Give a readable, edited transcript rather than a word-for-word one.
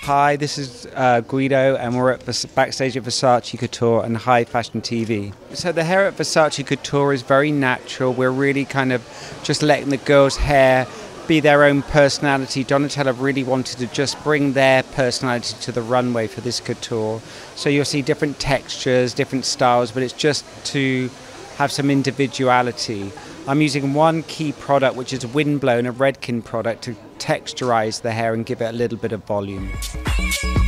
Hi, this is Guido, and we're at backstage at Versace Couture and High Fashion TV. So the hair at Versace Couture is very natural. We're really kind of just letting the girls' hair be their own personality. Donatella really wanted to just bring their personality to the runway for this couture. So you'll see different textures, different styles, but it's just to have some individuality. I'm using one key product, which is Windblown, a Redken product, to texturize the hair and give it a little bit of volume.